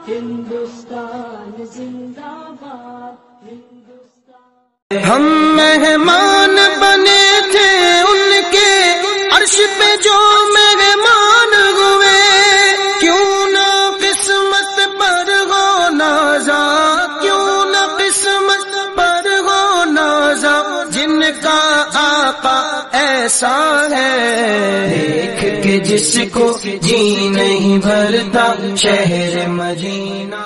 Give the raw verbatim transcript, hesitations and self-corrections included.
हिंदुस्तान जिंदाबाद, हिंदुस्तान। हम मेहमान बने थे उनके अर्श पे जो मेहमान हुए, क्यों ना किस्मत पर हो नाज़ा, क्यों ना किस्मत पर हो नाज़ा, जिनका आका ऐसा है। देख के जिसको जी नहीं भरता शहर मदीना।